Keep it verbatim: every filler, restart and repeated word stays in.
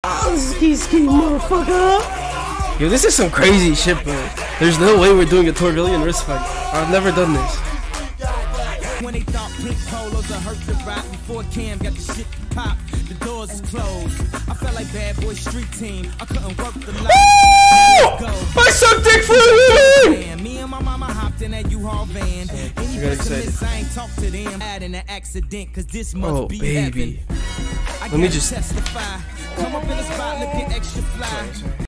Oh, ski ski, motherfucker. Yo, this is some crazy shit, bro. There's no way we're doing a Torvillian wrist fight. I've never done this. When they thought pink polos are hurt the rap before Cam got the shit pop, the doors is closed. I felt like bad boy street team. I couldn't work the line. I suck dick for a living! Me and my mama hopped in that U-Haul van. Any pessimist, I ain't talk to them. Had an accident, cause this must oh, be baby. heaven. Let me just testify. Come up in the spot looking extra fly.